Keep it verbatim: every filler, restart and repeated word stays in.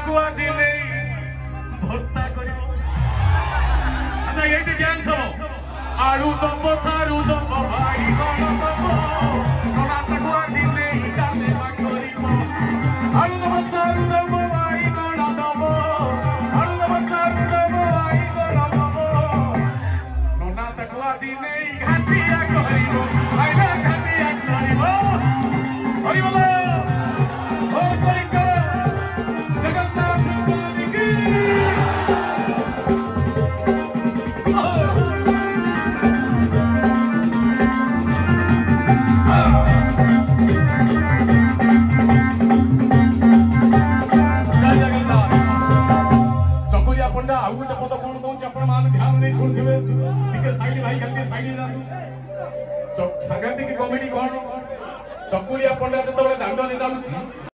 को आज नहीं भत्ता करियो अच्छा ये डांस हो आलू दब सारू दब भाई कोन दब ननाथ को आज नहीं कामे करियो आलू दब सारू दब भाई कोन दब आलू दब सारू दब भाई कोन दब ननाथ को आज नहीं घाटिया करियो आइना घाटिया करियो हरि बोल ओ कोई जगन्नाथ स्वामी की पंडा आउ गोटे पद कौन कहूँ आपण मान ध्यान नहीं शुणुवे टिके साइड भाई खाली साइड जातु सांघातिक कमेडी कौन चकुलिया पंडा जो दांड निदालुची